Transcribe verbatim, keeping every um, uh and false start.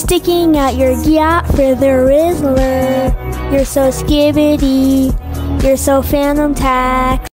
sticking out your yacht for the Rizzler. You're so skibbity, you're so Phantom Tax.